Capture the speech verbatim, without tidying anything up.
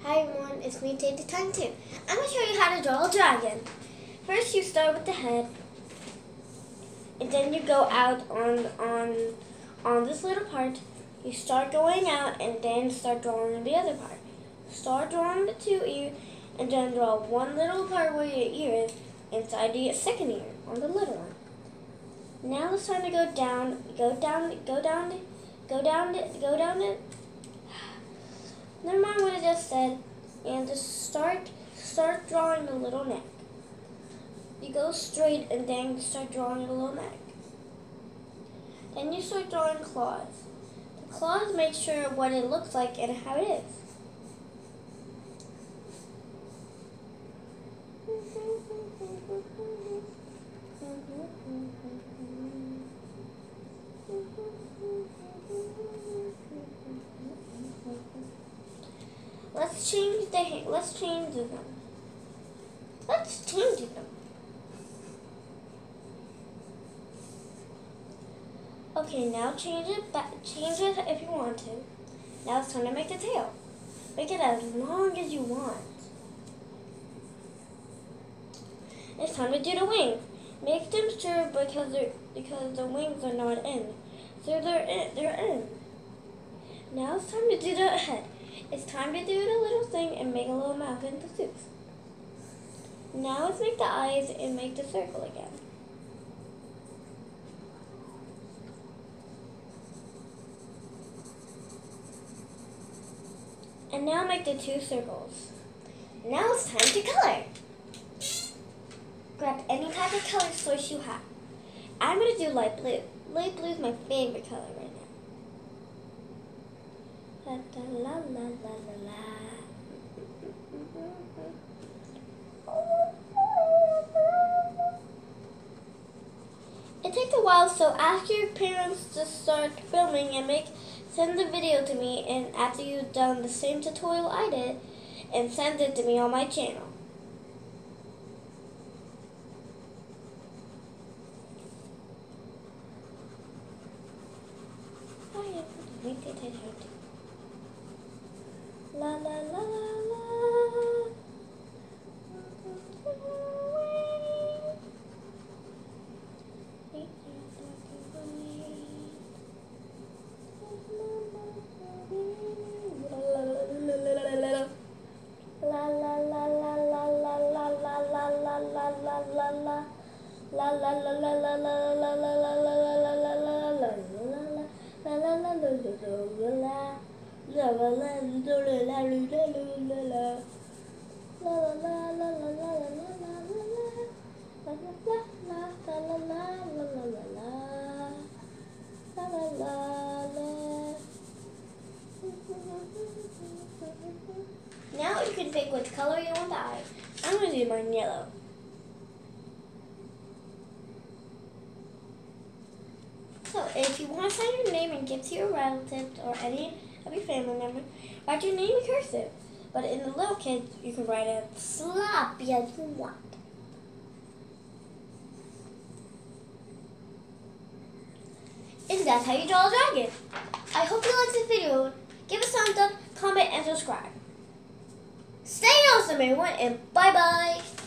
Hi everyone, it's me, Take the Time too. I'm going to show you how to draw a dragon. First you start with the head, and then you go out on on on this little part. You start going out and then start drawing the other part. Start drawing the two ears and then draw one little part where your ear is inside the second ear on the little one. Now it's time to go down, go down, go down, go down, go down it. Never mind what I just said, and just start start drawing the little neck. You go straight and then start drawing the little neck. Then you start drawing claws. The claws make sure what it looks like and how it is. Let's change the let's change them. Let's change them. Okay, now change it back. Change it if you want to. Now it's time to make the tail. Make it as long as you want. It's time to do the wings. Make them sure because they because the wings are not in, so they're in. They're in. Now it's time to do the head. It's time to do the little thing and make a little mouth in the suit. Now let's make the eyes and make the circle again. And now make the two circles. Now it's time to color. Grab any type of color source you have. I'm going to do light blue. Light blue is my favorite color right now. La la la la la la. It takes a while, so ask your parents to start filming and make send the video to me, and after you've done the same tutorial I did, and send it to me on my channel. La la la la. Now you can pick which color you want the eyes. I'm going to do mine yellow. So if you want to sign your name and give to your relatives or any of your family members, write your name in cursive. But in the little kids, you can write it sloppy as you want. And that's how you draw a dragon. I hope you liked this video. Give us a thumbs up, comment, and subscribe. Stay awesome, everyone, and bye-bye.